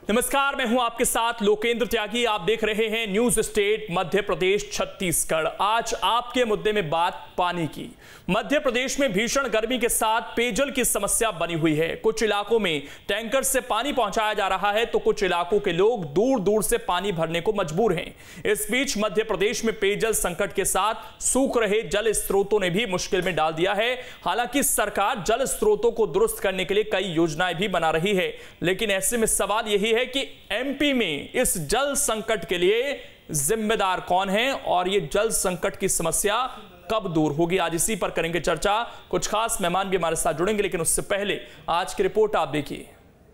नमस्कार, मैं हूं आपके साथ लोकेंद्र त्यागी। आप देख रहे हैं न्यूज स्टेट मध्य प्रदेश छत्तीसगढ़। आज आपके मुद्दे में बात पानी की। मध्य प्रदेश में भीषण गर्मी के साथ पेयजल की समस्या बनी हुई है। कुछ इलाकों में टैंकर से पानी पहुंचाया जा रहा है तो कुछ इलाकों के लोग दूर दूर से पानी भरने को मजबूर हैं। इस बीच मध्य प्रदेश में पेयजल संकट के साथ सूख रहे जल स्रोतों ने भी मुश्किल में डाल दिया है। हालांकि सरकार जल स्रोतों को दुरुस्त करने के लिए कई योजनाएं भी बना रही है, लेकिन ऐसे में सवाल यही है कि एमपी में इस जल संकट के लिए जिम्मेदार कौन है और ये जल संकट की समस्या कब दूर होगी। आज इसी पर करेंगे चर्चा। कुछ खास मेहमान भी हमारे साथ जुड़ेंगे, लेकिन उससे पहले आज की रिपोर्ट आप देखिए।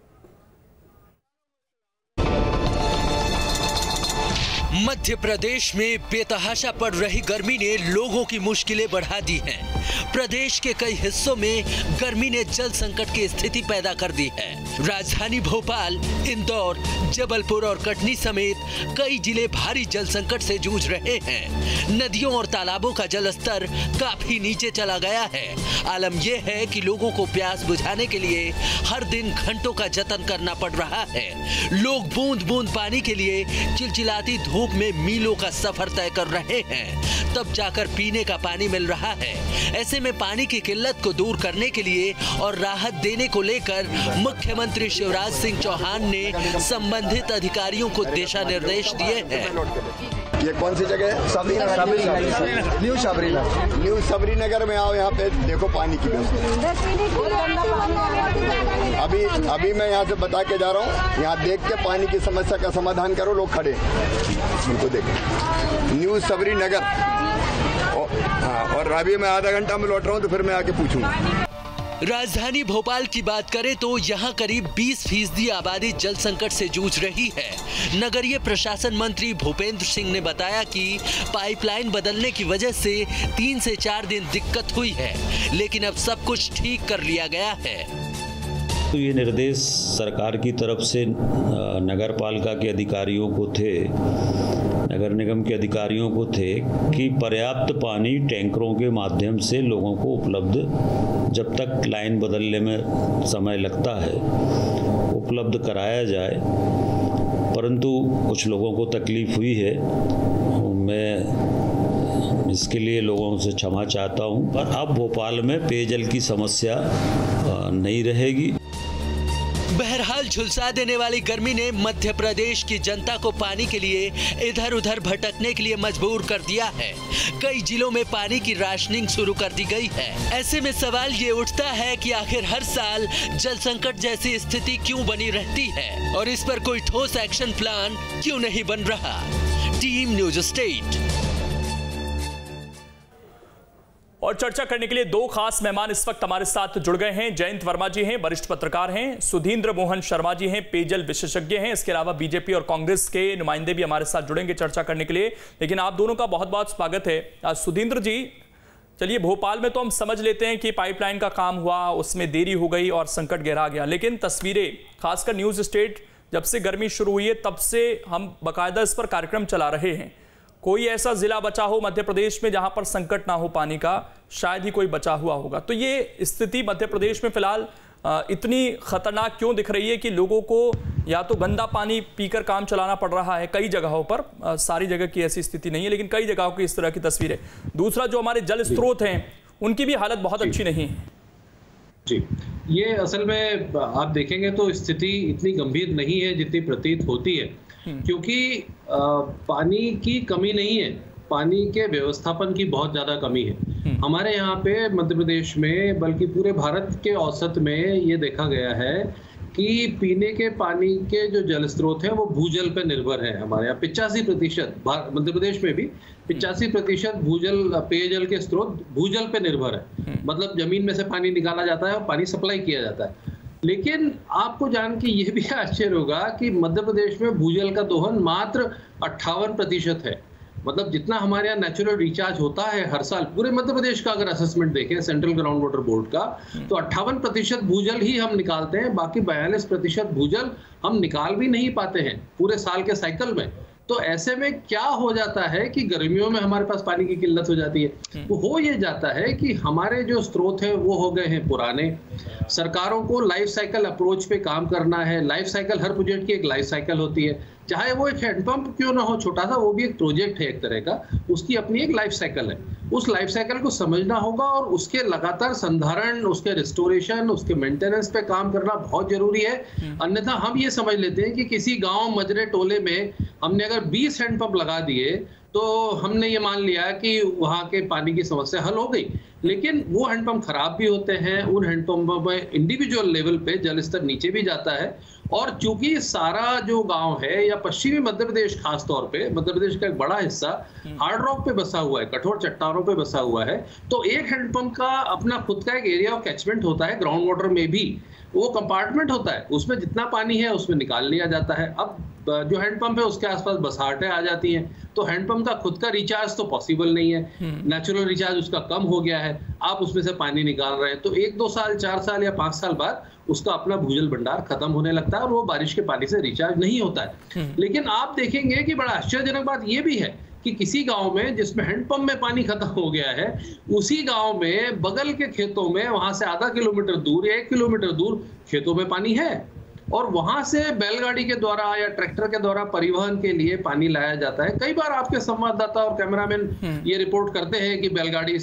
मध्य प्रदेश में बेतहाशा पड़ रही गर्मी ने लोगों की मुश्किलें बढ़ा दी हैं। प्रदेश के कई हिस्सों में गर्मी ने जल संकट की स्थिति पैदा कर दी है। राजधानी भोपाल, इंदौर, जबलपुर और कटनी समेत कई जिले भारी जल संकट से जूझ रहे हैं। नदियों और तालाबों का जल स्तर काफी नीचे चला गया है। आलम यह है कि लोगों को प्यास बुझाने के लिए हर दिन घंटों का जतन करना पड़ रहा है। लोग बूंद बूंद पानी के लिए चिलचिलाती धूप में मीलों का सफर तय कर रहे हैं, तब जाकर पीने का पानी मिल रहा है। ऐसे में पानी की किल्लत को दूर करने के लिए और राहत देने को लेकर मुख्यमंत्री शिवराज सिंह चौहान ने संबंधित अधिकारियों को दिशा निर्देश दिए हैं। ये कौन सी जगह है? न्यू सबरी नगर में आओ, यहाँ पे देखो पानी की व्यवस्था। अभी मैं यहाँ से बता के जा रहा हूँ, यहाँ देख के पानी की समस्या का समाधान करो। लोग खड़े उनको देखें। न्यू सबरी नगर। और अभी मैं आधा घंटा में लौट रहा हूँ तो फिर मैं आके पूछूंगा। राजधानी भोपाल की बात करें तो यहाँ करीब 20% आबादी जल संकट से जूझ रही है। नगरीय प्रशासन मंत्री भूपेंद्र सिंह ने बताया कि पाइपलाइन बदलने की वजह से 3 से 4 दिन दिक्कत हुई है, लेकिन अब सब कुछ ठीक कर लिया गया है। तो ये निर्देश सरकार की तरफ से नगर पालिका के अधिकारियों को थे, नगर निगम के अधिकारियों को थे कि पर्याप्त पानी टैंकरों के माध्यम से लोगों को उपलब्ध, जब तक लाइन बदलने में समय लगता है, उपलब्ध कराया जाए। परंतु कुछ लोगों को तकलीफ हुई है, मैं इसके लिए लोगों से क्षमा चाहता हूं। पर अब भोपाल में पेयजल की समस्या नहीं रहेगी। बहरहाल झुलसा देने वाली गर्मी ने मध्य प्रदेश की जनता को पानी के लिए इधर उधर भटकने के लिए मजबूर कर दिया है। कई जिलों में पानी की राशनिंग शुरू कर दी गई है। ऐसे में सवाल ये उठता है कि आखिर हर साल जल संकट जैसी स्थिति क्यों बनी रहती है और इस पर कोई ठोस एक्शन प्लान क्यों नहीं बन रहा। Team news state. और चर्चा करने के लिए दो खास मेहमान इस वक्त हमारे साथ जुड़ गए हैं। जयंत वर्मा जी हैं, वरिष्ठ पत्रकार हैं। सुधींद्र मोहन शर्मा जी हैं, पेयजल विशेषज्ञ हैं। इसके अलावा बीजेपी और कांग्रेस के नुमाइंदे भी हमारे साथ जुड़ेंगे चर्चा करने के लिए। लेकिन आप दोनों का बहुत बहुत स्वागत है। सुधींद्र जी, चलिए, भोपाल में तो हम समझ लेते हैं कि पाइपलाइन का काम हुआ, उसमें देरी हो गई और संकट गहरा गया, लेकिन तस्वीरें, खासकर न्यूज स्टेट जब से गर्मी शुरू हुई है तब से हम बाकायदा इस पर कार्यक्रम चला रहे हैं। कोई ऐसा जिला बचा हो मध्य प्रदेश में जहां पर संकट ना हो पानी का, शायद ही कोई बचा हुआ होगा। तो ये स्थिति मध्य प्रदेश में फिलहाल इतनी खतरनाक क्यों दिख रही है कि लोगों को या तो गंदा पानी पीकर काम चलाना पड़ रहा है कई जगहों पर। सारी जगह की ऐसी स्थिति नहीं है, लेकिन कई जगहों की इस तरह की तस्वीरें। दूसरा, जो हमारे जल स्रोत हैं उनकी भी हालत बहुत अच्छी नहीं है। जी, ये असल में आप देखेंगे तो स्थिति इतनी गंभीर नहीं है जितनी प्रतीत होती है, क्योंकि पानी की कमी नहीं है, पानी के व्यवस्थापन की बहुत ज्यादा कमी है हमारे यहाँ पे मध्य प्रदेश में, बल्कि पूरे भारत के औसत में ये देखा गया है कि पीने के पानी के जो जल स्रोत हैं वो भूजल पे निर्भर है। हमारे यहाँ 85% मध्य प्रदेश में भी 85% भूजल पेयजल के स्रोत भूजल पे निर्भर है। मतलब जमीन में से पानी निकाला जाता है और पानी सप्लाई किया जाता है। लेकिन आपको जान के यह भी आश्चर्य होगा कि मध्य प्रदेश में भूजल का दोहन मात्र 58% है। मतलब जितना हमारे यहाँ नेचुरल रिचार्ज होता है हर साल, पूरे मध्य प्रदेश का अगर असेसमेंट देखें सेंट्रल ग्राउंड वाटर बोर्ड का, तो 58% भूजल ही हम निकालते हैं। बाकी 42% भूजल हम निकाल भी नहीं पाते हैं पूरे साल के साइकिल में। तो ऐसे में क्या हो जाता है कि गर्मियों में हमारे पास पानी की किल्लत हो जाती है। तो हो ये जाता है कि हमारे जो स्रोत है वो हो गए हैं पुराने। सरकारों को लाइफ साइकिल अप्रोच पे काम करना है। लाइफ साइकिल, हर प्रोजेक्ट की एक लाइफ साइकिल होती है, चाहे वो एक हैंडपंप क्यों ना हो छोटा सा, वो भी एक प्रोजेक्ट है एक तरह का, उसकी अपनी एक लाइफ साइकिल है। उस लाइफ साइकिल को समझना होगा और उसके लगातार संधारण, उसके रिस्टोरेशन, उसके मेंटेनेंस पे काम करना बहुत जरूरी है। अन्यथा हम ये समझ लेते हैं कि किसी गांव, मजरे, टोले में हमने अगर 20 हैंडपंप लगा दिए तो हमने ये मान लिया कि वहाँ के पानी की समस्या हल हो गई। लेकिन वो हैंडपंप खराब भी होते हैं। उन हैंडपंपों में इंडिविजुअल लेवल पे जल स्तर नीचे भी जाता है। और चूंकि सारा जो गांव है या पश्चिमी मध्य प्रदेश, खास तौर पे मध्य प्रदेश का एक बड़ा हिस्सा हार्ड रॉक पे बसा हुआ है, कठोर चट्टानों पे बसा हुआ है, तो एक हैंडपंप का अपना खुद का एक एरिया ऑफ कैचमेंट होता है। ग्राउंड वाटर में भी वो कंपार्टमेंट होता है, उसमें जितना पानी है उसमें निकाल लिया जाता है। अब जो हैंडपंप है उसके आसपास बसाहटें आ जाती हैं, तो हैंडपंप का खुद का रिचार्ज तो पॉसिबल नहीं है। नेचुरल रिचार्ज उसका कम हो गया है। आप उसमें से पानी निकाल रहे हैं तो 1-2 साल, 4 साल या 5 साल बाद उसका अपना भूजल भंडार खत्म होने लगता है और वो बारिश के पानी से रिचार्ज नहीं होता है। लेकिन आप देखेंगे कि बड़ा आश्चर्यजनक बात ये भी है कि किसी गांव में जिसमें हैंडपंप में पानी खत्म हो गया है, उसी गांव में बगल के खेतों में वहां से आधा किलोमीटर दूर या 1 किलोमीटर दूर खेतों में पानी है और वहां से बैलगाड़ी के द्वारा या ट्रैक्टर के द्वारा परिवहन के लिए पानी लाया जाता है। कई बार आपके संवाददाता और कैमरामैन ये रिपोर्ट करते हैं कि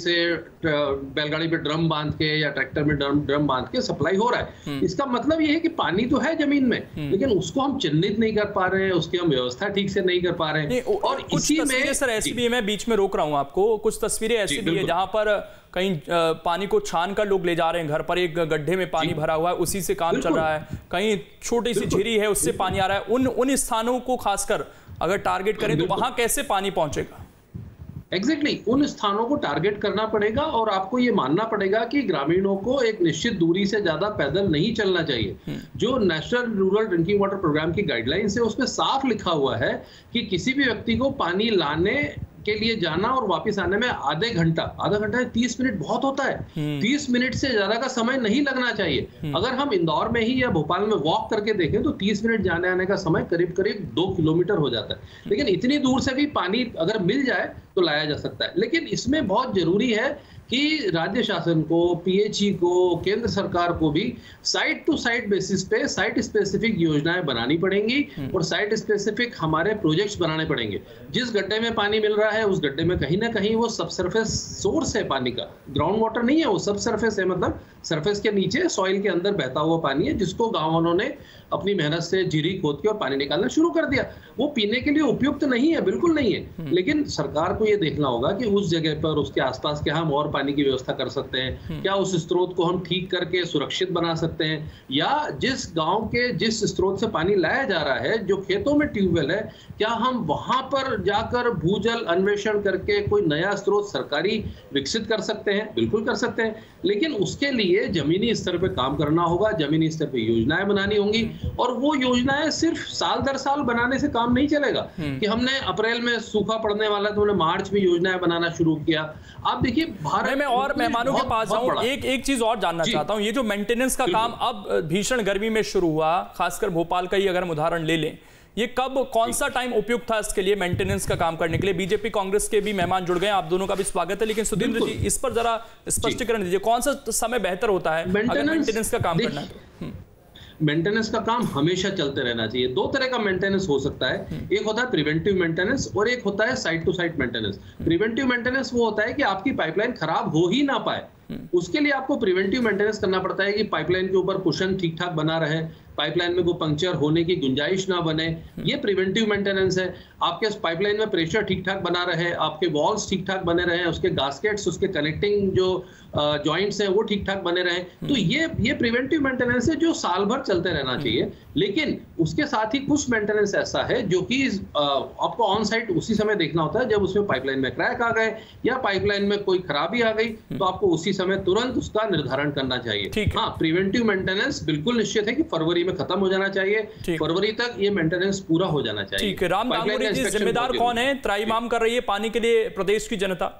बैलगाड़ी पे ड्रम बांध के या ट्रैक्टर में ड्रम बांध के सप्लाई हो रहा है। इसका मतलब ये है कि पानी तो है जमीन में, लेकिन उसको हम चिन्हित नहीं कर पा रहे हैं, उसकी हम व्यवस्था ठीक से नहीं कर पा रहे हैं। और इसी में सर ऐसी भी, मैं बीच में रोक रहा हूं आपको, कुछ तस्वीरें ऐसी भी है जहां पर कहीं पानी को छान कर लोग ले जा रहे हैं घर पर, एक गड्ढे में पानी भरा हुआ है, उसी से काम चल रहा है। कहीं छोटी सी झीरी है, उससे पानी आ रहा है। उन स्थानों को खासकर अगर टारगेट करें तो वहां कैसे पानी पहुंचेगा? एग्जैक्टली उन स्थानों को टारगेट करना पड़ेगा और आपको ये मानना पड़ेगा कि ग्रामीणों को एक निश्चित दूरी से ज्यादा पैदल नहीं चलना चाहिए। जो national rural drinking water programme की गाइडलाइंस है उसमें साफ लिखा हुआ है कि किसी भी व्यक्ति को पानी लाने के लिए जाना और वापस आने में आधा घंटा 30 मिनट बहुत होता है। 30 मिनट से ज्यादा का समय नहीं लगना चाहिए। अगर हम इंदौर में ही या भोपाल में वॉक करके देखें तो 30 मिनट जाने आने का समय करीब करीब 2 किलोमीटर हो जाता है। लेकिन इतनी दूर से भी पानी अगर मिल जाए तो लाया जा सकता है। लेकिन इसमें बहुत जरूरी है कि राज्य शासन को, पीएचई को, केंद्र सरकार को भी साइट टू साइट बेसिस पे साइट स्पेसिफिक योजनाएं बनानी पड़ेंगी और साइट स्पेसिफिक हमारे प्रोजेक्ट्स बनाने पड़ेंगे। जिस गड्ढे में पानी मिल रहा है उस गड्ढे में कहीं ना कहीं वो सब सरफेस सोर्स है पानी का, ग्राउंड वाटर नहीं है, वो सब सरफेस है, मतलब सरफेस के नीचे सॉइल के अंदर बहता हुआ पानी है जिसको गाँव वालों ने अपनी मेहनत से झीरी खोद के और पानी निकालना शुरू कर दिया। वो पीने के लिए उपयुक्त नहीं है, बिल्कुल नहीं है। लेकिन सरकार को ये देखना होगा कि उस जगह पर, उसके आसपास क्या हम और पानी की व्यवस्था कर सकते हैं, क्या उस स्रोत को हम ठीक करके सुरक्षित बना सकते हैं, या जिस गांव के जिस स्रोत से पानी लाया जा रहा है, जो खेतों में ट्यूबवेल है, क्या हम वहां पर जाकर भूजल अन्वेषण करके कोई नया स्रोत सरकारी विकसित कर सकते हैं? बिल्कुल कर सकते हैं, लेकिन उसके लिए जमीनी स्तर पे काम करना होगा, जमीनी स्तर पे योजनाएं बनानी होंगी। और वो योजनाएं सिर्फ साल दर साल बनाने से काम नहीं चलेगा कि हमने अप्रैल में सूखा पड़ने वाला तो हमने मार्च में योजनाएं बनाना शुरू किया। आप देखिए भारत में, और मेहमानों के पास जाऊं, एक चीज और जानना चाहता हूं। ये जो मेंटेनेंस का काम अब भीषण गर्मी में शुरू हुआ, खासकर भोपाल का ही अगर हम उदाहरण ले लें, ये कब, कौन सा टाइम उपयुक्त था इसके लिए, मेंटेनेंस का काम करने के लिए? बीजेपी कांग्रेस के भी मेहमान जुड़ गए, आप दोनों का भी स्वागत है। लेकिन सुधींद्र जी, इस पर जरा स्पष्टीकरण दीजिए, कौन सा समय बेहतर होता है अगर मेंटेनेंस का काम करना है? मेंटेनेंस का काम हमेशा चलते रहना चाहिए। 2 तरह का मेंटेनेंस हो सकता है, एक होता है प्रिवेंटिव मेंटेनेंस और एक होता है site to site maintenance. Preventive maintenance वो होता है कि आपकी पाइपलाइन खराब हो ही ना पाए, उसके लिए आपको प्रिवेंटिव मेंटेनेंस करना पड़ता है कि पाइपलाइन के ऊपर कुशन ठीक ठाक बना रहे, पाइपलाइन में कोई पंक्चर होने की गुंजाइश ना बने, ये प्रिवेंटिव मेंटेनेंस है। आपके पाइपलाइन में प्रेशर ठीक ठाक बना रहे, आपके वॉल्स ठीक ठाक बने रहे, उसके गास्केट्स, उसके कनेक्टिंग जो जॉइंट्स हैं वो ठीक ठाक बने रहे। तो ये प्रिवेंटिव मेंटेनेंस है जो साल भर चलते रहना चाहिए। लेकिन उसके साथ ही कुछ मेंटेनेंस ऐसा है जो कि आपको ऑन साइट उसी समय देखना होता है जब उसमें पाइपलाइन में क्रैक आ गए या पाइपलाइन में कोई खराबी आ गई, तो आपको उसी समय तुरंत उसका निर्धारण करना चाहिए। हाँ, प्रिवेंटिव मेंटेनेंस बिल्कुल निश्चित है कि फरवरी में खत्म हो जाना चाहिए, फरवरी तक ये मेंटेनेंस पूरा हो जाना चाहिए। ठीक है, राम गांगुली जी, जिम्मेदार कौन है? त्राहिमाम कर रही है पानी के लिए प्रदेश की जनता?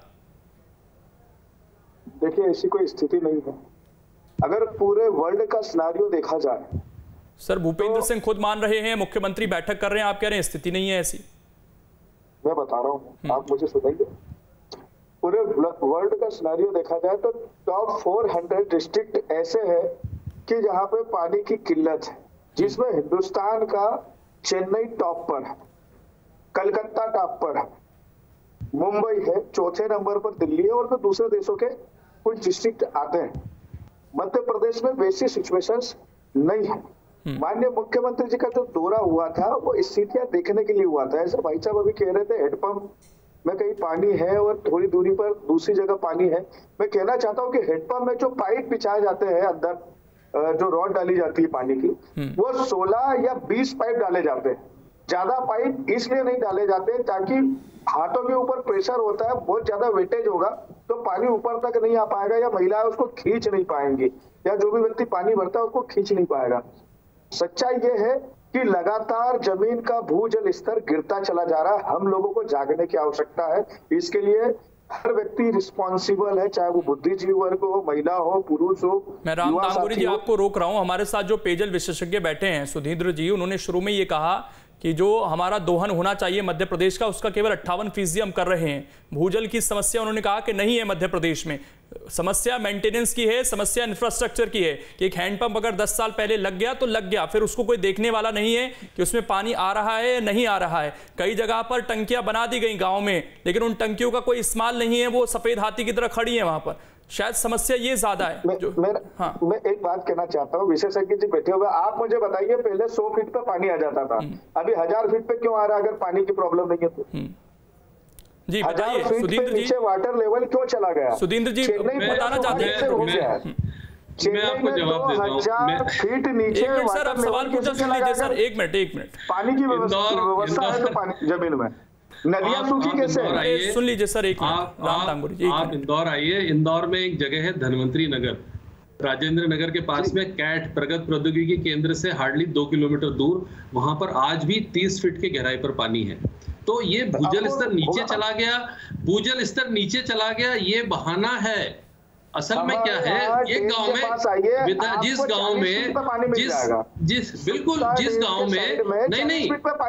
देखिए, ऐसी कोई स्थिति नहीं है। अगर पूरे वर्ल्ड का सिनेरियो देखा जाए, सर भूपेंद्र सिंह खुद मान रहे हैं, मुख्यमंत्री बैठक कर रहे हैं, आप कह रहे हैं स्थिति नहीं है ऐसी। मैं बता रहा हूँ, आप मुझे सुनाइए। पूरे वर्ल्ड का सिनेरियो देखा जाए तो टॉप 400 डिस्ट्रिक्ट ऐसे हैं कि जहाँ पे पानी की किल्लत है, जिसमें हिंदुस्तान का चेन्नई टॉप पर है, कलकत्ता टॉप पर है, मुंबई है, चौथे नंबर पर दिल्ली है, और फिर दूसरे देशों के कुछ डिस्ट्रिक्ट आते हैं। मध्य प्रदेश में वैसी सिचुएशंस नहीं है। माननीय मुख्यमंत्री जी का जो दौरा हुआ था वो स्थितियां देखने के लिए हुआ था। ऐसे भाई साहब अभी कह रहे थे हेडपंप में कहीं पानी है और थोड़ी दूरी पर दूसरी जगह पानी है। मैं कहना चाहता हूँ कि हेडपंप में जो पाइप बिछाए जाते हैं अंदर, जो रॉड डाली जाती है पानी की, वो 16 या 20 पाइप डाले जाते हैं। ज्यादा पाइप इसलिए नहीं डाले जाते ताकि हाथों के ऊपर प्रेशर होता है, बहुत ज्यादा वेटेज होगा तो पानी ऊपर तक नहीं आ पाएगा, या महिलाएं उसको खींच नहीं पाएंगी, या जो भी व्यक्ति पानी भरता है उसको खींच नहीं पाएगा। सच्चाई ये है कि लगातार जमीन का भूजल स्तर गिरता चला जा रहा है। हम लोगों को जागने की आवश्यकता है। इसके लिए हर व्यक्ति रिस्पॉन्सिबल है, चाहे वो बुद्धिजीवी वर्ग हो, महिला हो, पुरुष हो। मैं राम दांगोरी जी आपको रोक रहा हूं। हमारे साथ जो पेयजल विशेषज्ञ बैठे हैं सुधींद्र जी, उन्होंने शुरू में ये कहा कि जो हमारा दोहन होना चाहिए मध्य प्रदेश का, उसका केवल 58% हम कर रहे हैं। भूजल की समस्या उन्होंने कहा कि नहीं है मध्य प्रदेश में। समस्या मेंटेनेंस की है, समस्या इंफ्रास्ट्रक्चर की है कि एक हैंडपंप अगर 10 साल पहले लग गया तो लग गया, फिर उसको कोई देखने वाला नहीं है कि उसमें पानी आ रहा है या नहीं आ रहा है। कई जगह पर टंकियां बना दी गई गाँव में, लेकिन उन टंकियों का कोई इस्तेमाल नहीं है, वो सफेद हाथी की तरह खड़ी है वहां पर। शायद समस्या ये ज्यादा है। मैं एक बात कहना चाहता हूँ, विशेषज्ञ जी बैठे हुए, आप मुझे बताइए पहले 100 फीट पे पानी आ जाता था, अभी 1000 फीट पे क्यों आ रहा है? अगर पानी की प्रॉब्लम नहीं है तो जी बताइए सुधींद्र जी, नीचे वाटर लेवल क्यों चला गया? सुधींद्र जी बताना चाहते हैं। मैं आपको जवाब देता हूं। 2000 फीट नीचे सर आप सवाल पूछना सुन लीजिए सर, एक मिनट। पानी की व्यवस्था है तो पानी जमीन में, नदियां सूखी कैसे? सुन लीजिए सर, एक मिनट राम दांगोरी जी। आप इंदौर आइए, इंदौर में एक जगह है धनवंतरी नगर, राजेंद्र नगर के पास में, कैट प्रगत प्रौद्योगिकी केंद्र से हार्डली 2 किलोमीटर दूर, वहां पर आज भी 30 फीट की गहराई पर पानी है। तो ये भूजल स्तर नीचे चला गया, भूजल स्तर नीचे चला गया, ये बहाना है। असल में क्या है, एक गांव में जिस गांव में बिल्कुल जिस गांव में नहीं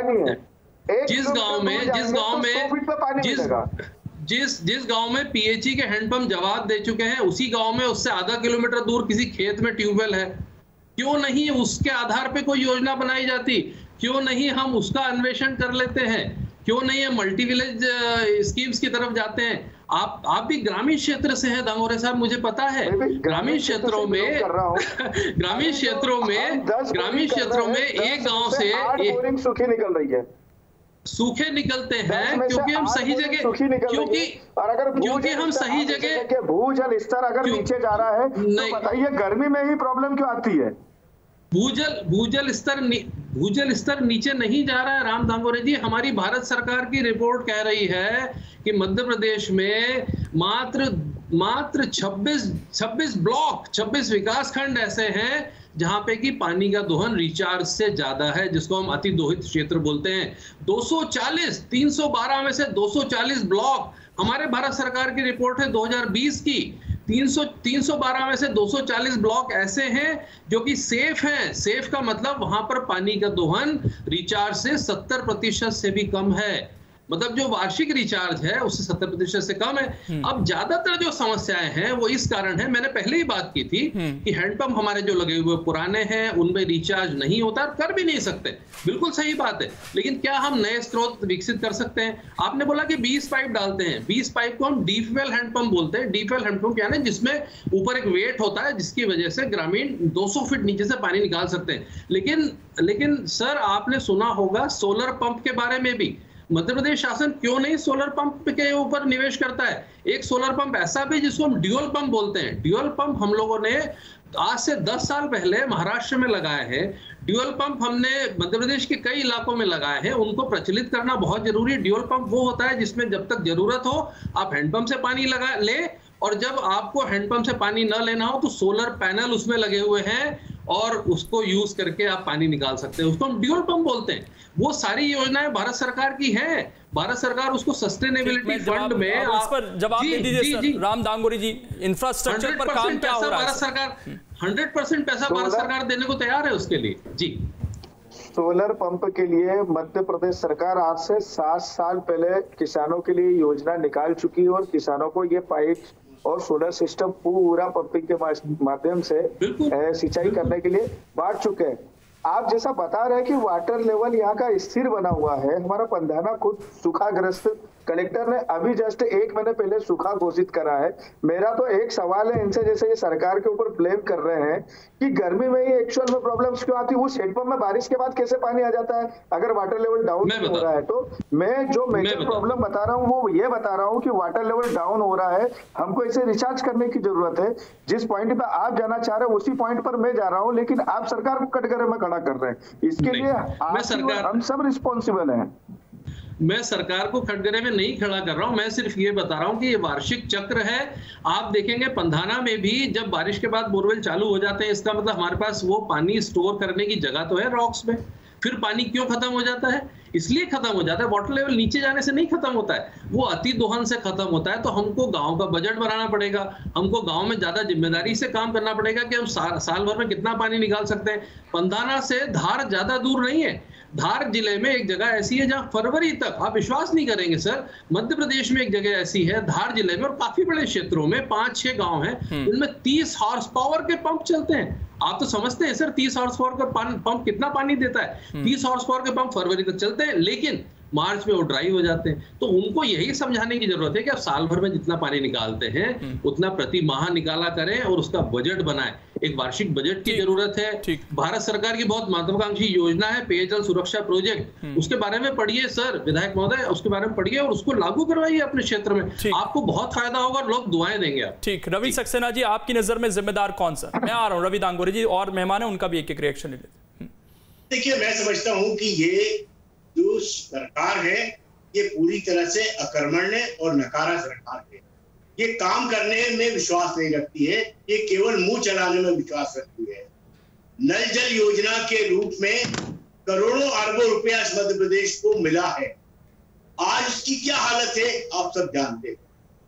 जिस गांव में पीएचई के हैंडपंप जवाब दे चुके हैं, उसी गांव में उससे आधा किलोमीटर दूर किसी खेत में ट्यूबवेल है। क्यों नहीं उसके आधार पे कोई योजना बनाई जाती? क्यों नहीं हम उसका अन्वेषण कर लेते हैं? क्यों नहीं है मल्टी विलेज स्कीम्स की तरफ जाते हैं? आप भी ग्रामीण क्षेत्र से हैं दांगोरे साहब, मुझे पता है। ग्रामीण क्षेत्रों में एक गांव से सूखी निकल रही है, सूखे निकलते हैं क्योंकि हम सही जगह, क्योंकि हम सही जगह, भूजल स्तर अगर नीचे जा रहा है तो बताइए गर्मी में ही प्रॉब्लम क्यों आती है? भूजल स्तर नीचे नहीं जा रहा है राम दांगोरे जी। हमारी भारत सरकार की रिपोर्ट कह रही है कि मध्य प्रदेश में मात्र 26 ब्लॉक, 26 विकासखंड ऐसे हैं जहां पे कि पानी का दोहन रिचार्ज से ज्यादा है, जिसको हम अति दोहित क्षेत्र बोलते हैं। 312 में से 240 ब्लॉक, हमारे भारत सरकार की रिपोर्ट है 2020 की, 312 में से 240 ब्लॉक ऐसे हैं जो कि सेफ हैं। सेफ का मतलब वहां पर पानी का दोहन रिचार्ज से 70% से भी कम है। मतलब जो वार्षिक रिचार्ज है उससे 70% से कम है। अब ज्यादातर जो समस्याएं हैं वो इस कारण है, मैंने पहले ही बात की थी कि हैंडपंप हमारे जो लगे हुए पुराने हैं, उनमें रिचार्ज नहीं होता, कर भी नहीं सकते, बिल्कुल सही बात है। लेकिन क्या हम नए स्रोत विकसित कर सकते हैं? आपने बोला कि 20 पाइप डालते हैं, 20 पाइप को हम डीप वेल हैंडपंप बोलते हैं। डीप वेल हैंडपंप क्या है, जिसमें ऊपर एक वेट होता है जिसकी वजह से ग्रामीण 200 फीट नीचे से पानी निकाल सकते हैं। लेकिन सर आपने सुना होगा सोलर पंप के बारे में भी। मध्य प्रदेश शासन क्यों नहीं सोलर पंप के ऊपर निवेश करता है? एक सोलर पंप ऐसा भी जिसको हम ड्यूअल पंप बोलते हैं। ड्यूअल पंप हम लोगों ने आज से 10 साल पहले महाराष्ट्र में लगाए हैं। ड्यूअल पंप हमने मध्य प्रदेश के कई इलाकों में लगाए हैं, उनको प्रचलित करना बहुत जरूरी है। ड्यूअल पंप वो होता है जिसमें जब तक जरूरत हो आप हैंडपंप से पानी लगा ले, और जब आपको हैंडपंप से पानी न लेना हो तो सोलर पैनल उसमें लगे हुए हैं और उसको यूज करके आप पानी निकाल सकते हैं। उसको हम ड्यूअल पंप बोलते हैं। वो सारी योजनाएं भारत सरकार की है। भारत सरकार उसको सस्टेनेबिलिटी फंड में इस पर जवाब दे दीजिए राम दांगोरी जी। इंफ्रास्ट्रक्चर पर काम क्या हो रहा है? भारत सरकार 100% पैसा भारत सरकार देने को तैयार है उसके लिए। जी सोलर पंप के लिए मध्य प्रदेश सरकार आज से 7 साल पहले किसानों के लिए योजना निकाल चुकी है और किसानों को ये पाइप और सोलर सिस्टम पूरा पंपिंग के माध्यम से सिंचाई करने के लिए बांट चुके हैं। आप जैसा बता रहे हैं कि वाटर लेवल यहाँ का स्थिर बना हुआ है। हमारा पंधाना खुद सूखाग्रस्त, कलेक्टर ने अभी जस्ट 1 महीने पहले सूखा घोषित करा है। मेरा तो एक सवाल है इनसे, जैसे ये सरकार के ऊपर ब्लेम कर रहे हैं कि गर्मी में ही एक्चुअल में प्रॉब्लम्स क्यों आती है, उस हेडपंप में बारिश के बाद कैसे पानी आ जाता है अगर वाटर लेवल डाउन हो रहा है। तो मैं जो मेजर प्रॉब्लम बता रहा हूँ वो ये बता रहा हूँ कि वाटर लेवल डाउन हो रहा है, हमको इसे रिचार्ज करने की जरूरत है। जिस पॉइंट पे आप जाना चाह रहे हैं उसी पॉइंट पर मैं जा रहा हूँ, लेकिन आप सरकार को कटघरे में खड़ा कर रहे हैं। इसके लिए हम सब रिस्पॉन्सिबल हैं। मैं सरकार को कटघरे में नहीं खड़ा कर रहा हूं, मैं सिर्फ ये बता रहा हूं कि ये वार्षिक चक्र है। आप देखेंगे पंधाना में भी जब बारिश के बाद बोरवेल चालू हो जाते हैं, इसका मतलब हमारे पास वो पानी स्टोर करने की जगह तो है रॉक्स में। फिर पानी क्यों खत्म हो जाता है? इसलिए खत्म हो जाता है, वाटर लेवल नीचे जाने से नहीं खत्म होता है, वो अति दोहन से खत्म होता है। तो हमको गांव का बजट बनाना पड़ेगा, हमको गांव में ज्यादा जिम्मेदारी से काम करना पड़ेगा कि हम साल भर में कितना पानी निकाल सकते हैं। पंधाना से धार ज्यादा दूर नहीं है। धार जिले में एक जगह ऐसी है जहां फरवरी तक, आप विश्वास नहीं करेंगे सर, मध्य प्रदेश में एक जगह ऐसी है धार जिले में और काफी बड़े क्षेत्रों में 5-6 गांव हैं जिनमें 30 हॉर्स पावर के पंप चलते हैं। आप तो समझते हैं सर 30 हॉर्स पावर का पंप कितना पानी देता है। 30 हॉर्स पावर के पंप फरवरी तक चलते हैं, लेकिन मार्च में वो ड्राई हो जाते हैं। तो उनको यही समझाने की जरूरत है कि आप साल भर में जितना पानी निकालते हैं उतना प्रति माह निकाला करें और उसका बजट बनाएं। एक वार्षिक बजट की जरूरत है। भारत सरकार की बहुत महत्वाकांक्षी योजना है पेयजल सुरक्षा प्रोजेक्ट, उसके बारे में पढ़िए सर विधायक महोदय, उसके बारे में पढ़िए और उसको लागू करवाइए अपने क्षेत्र में, आपको बहुत फायदा होगा और लोग दुआएं देंगे आप। ठीक, रवि सक्सेना जी, आपकी नजर में जिम्मेदार कौन सा? मैं आ रहा हूँ, रवि दांगोरे जी और मेहमान है, उनका भी एक रिएक्शन ले लेते हैं। देखिए, मैं समझता हूँ कि ये जो सरकार है ये पूरी तरह से अकर्मण्य और नकारा सरकार है। ये काम करने में विश्वास नहीं रखती है, ये केवल मुंह चलाने में विश्वास रखती है। नल जल योजना के रूप में करोड़ों अरबों रुपया इस मध्य प्रदेश को मिला है। आज इसकी क्या हालत है आप सब जानते हैं।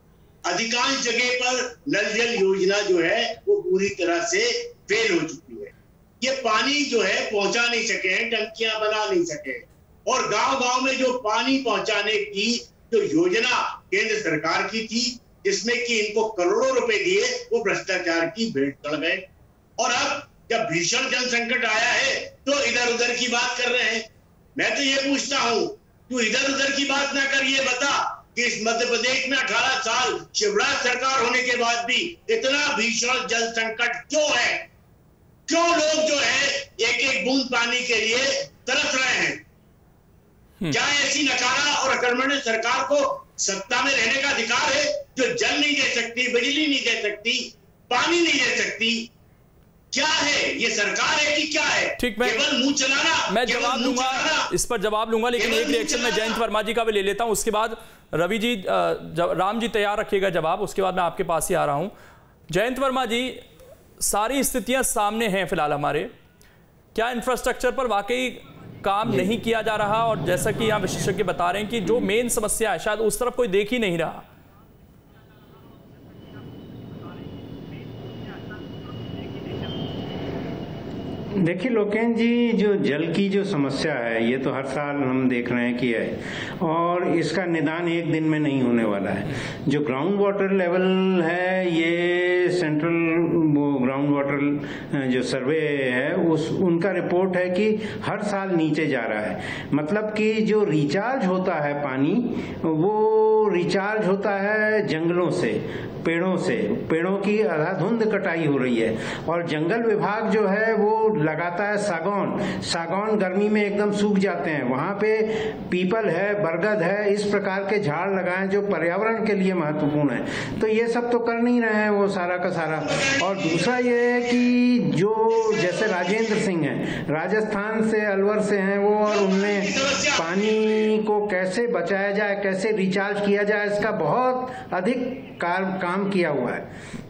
अधिकांश जगह पर नल जल योजना जो है वो पूरी तरह से फेल हो चुकी है। ये पानी जो है पहुंचा नहीं सके हैं, टंकियां बना नहीं सके, और गांव-गांव में जो पानी पहुंचाने की जो योजना केंद्र सरकार की थी, जिसमें कि इनको करोड़ों रुपए दिए, वो भ्रष्टाचार की भेंट चढ़ गए। और अब जब भीषण जल संकट आया है तो इधर उधर की बात कर रहे हैं। मैं तो ये पूछता हूं, तू इधर उधर की बात ना कर, ये बता कि इस मध्य प्रदेश में 18 साल शिवराज सरकार होने के बाद भी इतना भीषण जल संकट क्यों है? क्यों लोग जो है एक एक बूंद पानी के लिए तरस रहे हैं? क्या ऐसी नकारा और अकर्मण्य सरकार को सत्ता में रहने का अधिकार है जो जल नहीं दे सकती, बिजली नहीं दे सकती, पानी नहीं दे सकती? क्या है ये सरकार है कि क्या है? ठीक, केवल मुंह चलाना। मैं जवाब दूंगा, इस पर जवाब लूंगा, लेकिन एक रिएक्शन में जयंत वर्मा जी का भी ले लेता हूं। उसके बाद रवि जी, राम जी तैयार रखिएगा जवाब, उसके बाद मैं आपके पास ही आ रहा हूं। जयंत वर्मा जी, सारी स्थितियां सामने हैं फिलहाल हमारे, क्या इंफ्रास्ट्रक्चर पर वाकई काम नहीं किया जा रहा? और जैसा कि यहाँ विशेषज्ञ बता रहे हैं कि जो मेन समस्या है शायद उस तरफ कोई देख ही नहीं रहा। देखिए लोकेन जी, जो जल की जो समस्या है ये तो हर साल हम देख रहे हैं कि है, और इसका निदान एक दिन में नहीं होने वाला है। जो ग्राउंड वाटर लेवल है, ये सेंट्रल ग्राउंड वाटर जो सर्वे है उनका रिपोर्ट है कि हर साल नीचे जा रहा है। मतलब कि जो रिचार्ज होता है पानी, वो रिचार्ज होता है जंगलों से, पेड़ों से। पेड़ों की अंधाधुंध कटाई हो रही है और जंगल विभाग जो है वो लगाता है सागौन गर्मी में एकदम सूख जाते हैं। वहां पे पीपल है, बरगद है, इस प्रकार के झाड़ लगाएं जो पर्यावरण के लिए महत्वपूर्ण है। तो ये सब तो कर नहीं रहे हैं वो सारा का सारा। और दूसरा ये है कि जो जैसे राजेंद्र सिंह है, राजस्थान से, अलवर से हैं वो, और उनने पानी को कैसे बचाया जाए, कैसे रिचार्ज किया जाए, इसका बहुत अधिक काम किया हुआ है। तो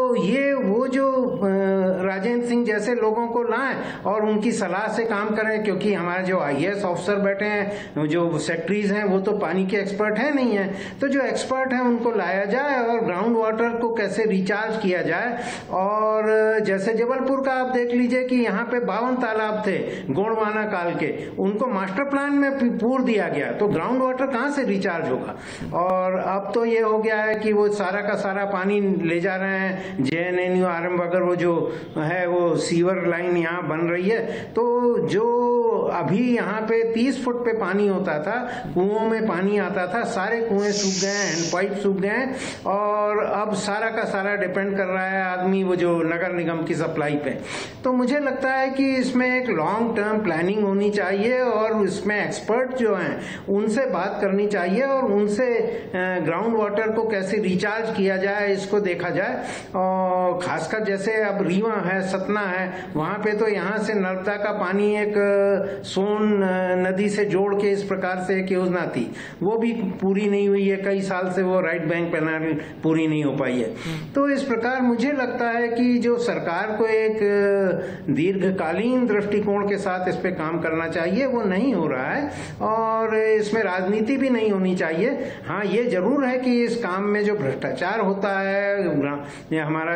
ये वो जो राजेंद्र सिंह जैसे लोगों को लाएं और उनकी सलाह से काम करें, क्योंकि हमारे जो IAS ऑफिसर बैठे हैं, जो सेक्रेटरीज हैं, वो तो पानी के एक्सपर्ट है नहीं है। तो जो एक्सपर्ट हैं उनको लाया जाए और ग्राउंड वाटर को कैसे रिचार्ज किया जाए। और जैसे जबलपुर का आप देख लीजिए कि यहाँ पे 52 तालाब थे गोंडवाना काल के, उनको मास्टर प्लान में पूर दिया गया, तो ग्राउंड वाटर कहाँ से रिचार्ज होगा। और अब तो ये हो गया है कि वो सारा का सारा पानी ले जा रहे हैं JNNU RM वगैरह, वो जो है वो सीवर लाइन यहाँ बन रही है। तो जो अभी यहाँ पे 30 फुट पे पानी होता था, कुओं में पानी आता था, सारे कुएं सूख गए हैं, हैंडपाइप सूख गए हैं, और अब सारा का सारा डिपेंड कर रहा है आदमी वो जो नगर निगम की सप्लाई पे। तो मुझे लगता है कि इसमें एक लॉन्ग टर्म प्लानिंग होनी चाहिए और इसमें एक्सपर्ट जो हैं उनसे बात करनी चाहिए और उनसे ग्राउंड वाटर को कैसे रिचार्ज किया जाए इसको देखा जाए। और खासकर जैसे अब रीवा है, सतना है, वहां पे तो यहाँ से नर्मदा का पानी एक सोन नदी से जोड़ के इस प्रकार से एक योजना थी, वो भी पूरी नहीं हुई है, कई साल से वो राइट बैंक पैनल पूरी नहीं हो पाई है। तो इस प्रकार मुझे लगता है कि जो सरकार को एक दीर्घकालीन दृष्टिकोण के साथ इस पे काम करना चाहिए, वो नहीं हो रहा है और इसमें राजनीति भी नहीं होनी चाहिए। हाँ, ये जरूर है कि इस काम में जो भ्रष्टाचार होता है, हमारा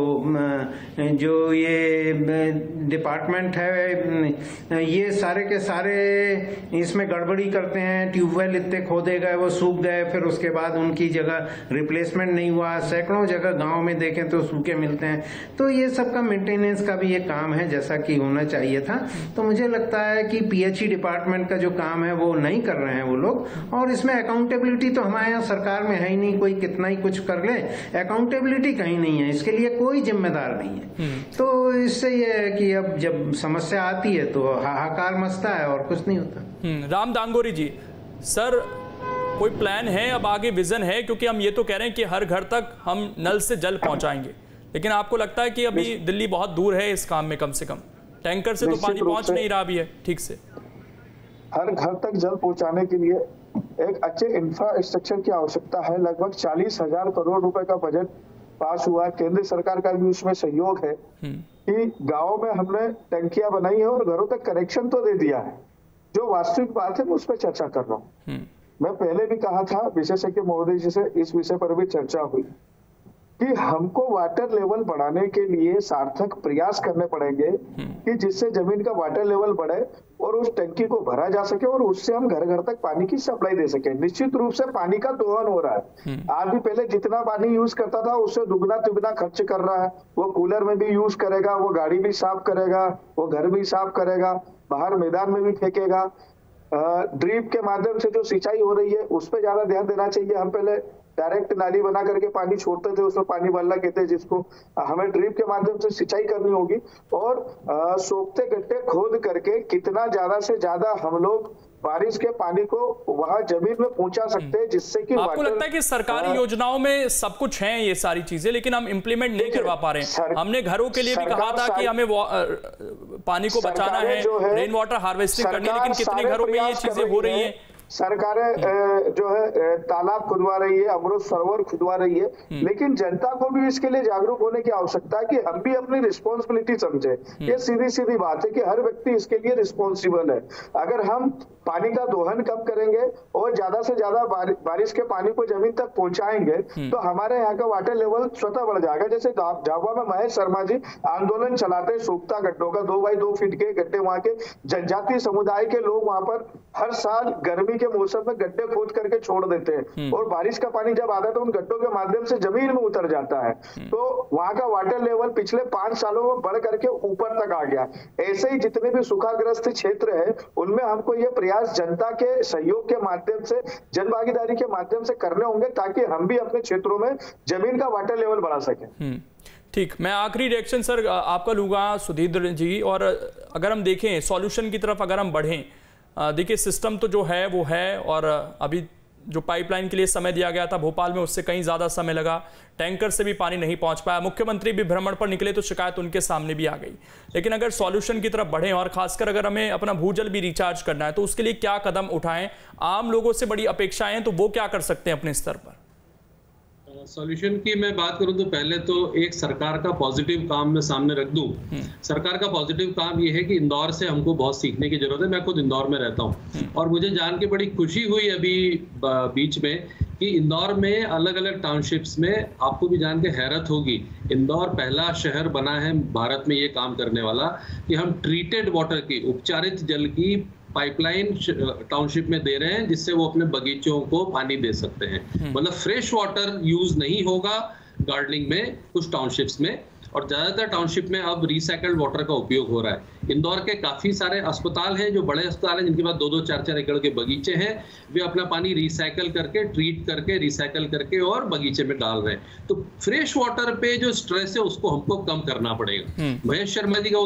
जो ये डिपार्टमेंट है, ये सारे के सारे इसमें गड़बड़ी करते हैं। ट्यूबवेल इतने खोदे गए, वो सूख गए, फिर उसके बाद उनकी जगह रिप्लेसमेंट नहीं हुआ। सैकड़ों जगह गांव में देखें तो सूखे मिलते हैं। तो ये सब का मेंटेनेंस का भी एक काम है जैसा कि होना चाहिए था। तो मुझे लगता है कि PHE डिपार्टमेंट का जो काम है वो नहीं कर रहे हैं वो लोग, और इसमें अकाउंटेबिलिटी तो हमारे यहाँ सरकार में है ही नहीं। कोई कितना ही कुछ कर ले, अकाउंटेबिलिटी कहीं नहीं है, इसके लिए कोई जिम्मेदार नहीं है। तो इससे ये है कि अब जब समस्या आती है तो हाहाकार मचता है और कुछ नहीं होता। राम दांगोरी जी, सर कोई प्लान है, अब आगे विजन है? क्योंकि हम ये तो कह रहे हैं कि हर घर तक हम नल से जल पहुंचाएंगे, लेकिन आपको लगता है कि अभी दिल्ली बहुत दूर है इस काम में? कम से कम टैंकर से तो पानी पहुंच नहीं रहा भी है ठीक से। हर घर तक जल पहुंचाने के लिए एक अच्छे इंफ्रास्ट्रक्चर की आवश्यकता है। लगभग 40,000 करोड़ रुपए का बजट पास हुआ है, केंद्र सरकार का भी उसमें सहयोग है कि गाँव में हमने टंकियां बनाई है और घरों तक कनेक्शन तो दे दिया है। जो वास्तविक बात है मैं उस पर चर्चा कर रहा हूँ। मैं पहले भी कहा था, विशेषज्ञ महोदय जी से इस विषय पर भी चर्चा हुई कि हमको वाटर लेवल बढ़ाने के लिए सार्थक प्रयास करने पड़ेंगे कि जिससे जमीन का वाटर लेवल बढ़े और उस टंकी को भरा जा सके और उससे हम घर घर तक पानी की सप्लाई दे सके। निश्चित रूप से पानी का दोहन हो रहा है। आदमी पहले जितना पानी यूज करता था उससे दुगना तिगुना खर्च कर रहा है। वो कूलर में भी यूज करेगा, वो गाड़ी भी साफ करेगा, वो घर भी साफ करेगा, बाहर मैदान में भी फेंकेगा। ड्रिप के माध्यम से जो सिंचाई हो रही है उस पर ज्यादा ध्यान देना चाहिए। हम पहले डायरेक्ट नाली बना करके पानी छोड़ते थे, उसमें पानी बल्ला कहते हैं जिसको, हमें ड्रिप के माध्यम से सिंचाई करनी होगी और सोखते गड्ढे खोद करके कितना ज्यादा से ज्यादा हम लोग बारिश के पानी को वहां जमीन में पहुंचा सकते हैं, जिससे कि आपको लगता है कि सरकारी योजनाओं में सब कुछ है ये सारी चीजें, लेकिन हम इंप्लीमेंट नहीं करवा पा रहे हैं। हमने घरों के लिए भी कहा था कि हमें पानी को बचाना है, रेन वाटर हार्वेस्टिंग करनी है, लेकिन कितने घरों में ये चीजें हो रही हैं? सरकारें जो है तालाब खुदवा रही है, अमृत सरोवर खुदवा रही है, लेकिन जनता को भी इसके लिए जागरूक होने की आवश्यकता है कि हम भी अपनी रिस्पॉन्सिबिलिटी समझे। ये सीधी सीधी बात है कि हर व्यक्ति इसके लिए रिस्पॉन्सिबल है। अगर हम पानी का दोहन कम करेंगे और ज्यादा से ज्यादा बारिश के पानी को जमीन तक पहुंचाएंगे तो हमारे यहाँ का वाटर लेवल स्वतः बढ़ जाएगा। जैसे झाबुआ में महेश शर्मा जी आंदोलन चलाते सूखता गड्ढों का, 2 बाई 2 फीट के गड्ढे, वहां के जनजातीय समुदाय के लोग वहां पर हर साल गर्मी के मौसम में गड्ढे खोद करके छोड़ देते हैं और बारिश का पानी जब आता है तो उन गड्ढों के माध्यम से जमीन में उतर जाता है। तो वहां का वाटर लेवल पिछले 5 सालों में बढ़ करके ऊपर तक आ गया। ऐसे ही जितने भी सूखाग्रस्त क्षेत्र है उनमें हमको ये प्रयास जनता के सहयोग के माध्यम से, जन भागीदारी के माध्यम से करने होंगे ताकि हम भी अपने क्षेत्रों में जमीन का वाटर लेवल बढ़ा सकें। ठीक, मैं आखिरी रिएक्शन सर आपका लूंगा सुधींद्र जी। और अगर हम देखें सॉल्यूशन की तरफ अगर हम बढ़ें, देखिए सिस्टम तो जो है वो है, और अभी जो पाइपलाइन के लिए समय दिया गया था भोपाल में उससे कहीं ज़्यादा समय लगा, टैंकर से भी पानी नहीं पहुंच पाया। मुख्यमंत्री भी भ्रमण पर निकले तो शिकायत उनके सामने भी आ गई। लेकिन अगर सॉल्यूशन की तरफ बढ़ें और खासकर अगर हमें अपना भूजल भी रिचार्ज करना है तो उसके लिए क्या कदम उठाएं? आम लोगों से बड़ी अपेक्षाएं, तो वो क्या कर सकते हैं अपने स्तर पर? सॉल्यूशन की मैं बात करूं तो पहले तो एक सरकार का पॉजिटिव काम मैं सामने रख दूं। सरकार का पॉजिटिव काम ये है कि इंदौर से हमको बहुत सीखने की जरूरत है। मैं खुद इंदौर में रहता हूं और मुझे जान के बड़ी खुशी हुई अभी बीच में कि इंदौर में अलग अलग टाउनशिप्स में, आपको भी जान के हैरत होगी, इंदौर पहला शहर बना है भारत में ये काम करने वाला कि हम ट्रीटेड वाटर की, उपचारित जल की पाइपलाइन टाउनशिप में दे रहे हैं, जिससे वो अपने बगीचों को पानी दे सकते हैं। मतलब फ्रेश वाटर यूज नहीं होगा गार्डनिंग में कुछ टाउनशिप्स में, और ज्यादातर टाउनशिप में अब रिसाइकल्ड वाटर का उपयोग हो रहा है। इंदौर के काफी सारे अस्पताल हैं जो बड़े अस्पताल हैं जिनके पास 2-2, 4-4 एकड़ के बगीचे हैं, वे अपना पानी रिसाइकल करके, ट्रीट करके, रिसाइकल करके और बगीचे में डाल रहे हैं। तो फ्रेश वाटर पे जो स्ट्रेस है उसको हमको कम करना पड़ेगा। महेश शर्मा जी का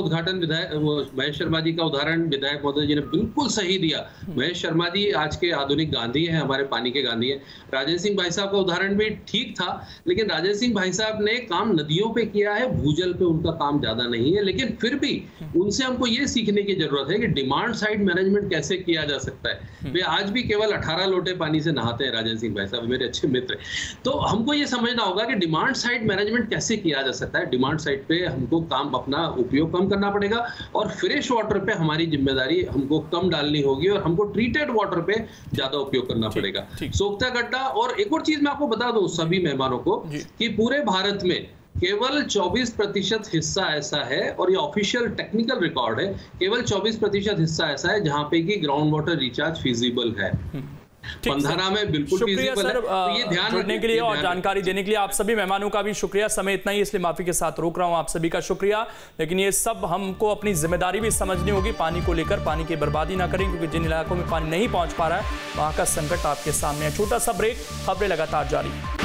उदाहरण विधायक महोदय जी ने बिल्कुल सही दिया। महेश शर्मा जी आज के आधुनिक गांधी हैं, हमारे पानी के गांधी हैं। राजेंद्र सिंह भाई साहब का उदाहरण भी ठीक था, लेकिन राजेंद्र सिंह भाई साहब ने काम नदियों पे किया है, भूजल पे उनका काम ज्यादा नहीं है। लेकिन फिर भी उनसे हमको ये सीखने की जरूरत है कि डिमांड साइड मैनेजमेंट कैसे किया जा सकता है। वे आज भी केवल 18 लोटे पानी से नहाते हैं, राजेंद्र सिंह भाई साहब मेरे अच्छे मित्र। तो हमको ये समझना होगा कि डिमांड साइड मैनेजमेंट कैसे किया जा सकता है। डिमांड साइड पे हमको काम, अपना उपयोग कम करना पड़ेगा और फ्रेश वाटर पे हमारी जिम्मेदारी हमको कम डालनी होगी और हमको ट्रीटेड वाटर पे ज्यादा उपयोग करना पड़ेगा। सोख्ता गड्ढा, और एक और चीज मैं आपको बता दूं सभी मेहमानों को कि पूरे भारत में केवल 24% हिस्सा ऐसा है, और ये ऑफिशियल टेक्निकल रिकॉर्ड है, केवल 24% हिस्सा ऐसा है जहां पे कि ग्राउंड वाटर रिचार्ज फिजिबल है। पंधारा में बिल्कुल शुक्रिया सर, तो ये ध्यान रखने के लिए और जानकारी देने के लिए आप सभी मेहमानों का भी शुक्रिया। समय इतना ही, इसलिए माफी के साथ रोक रहा हूं, आप सभी का शुक्रिया। लेकिन ये सब हमको अपनी जिम्मेदारी भी समझनी होगी, पानी को लेकर पानी की बर्बादी ना करें, क्योंकि जिन इलाकों में पानी नहीं पहुंच पा रहा है वहां का संकट आपके सामने है। छोटा सा ब्रेक, खबरें लगातार जारी।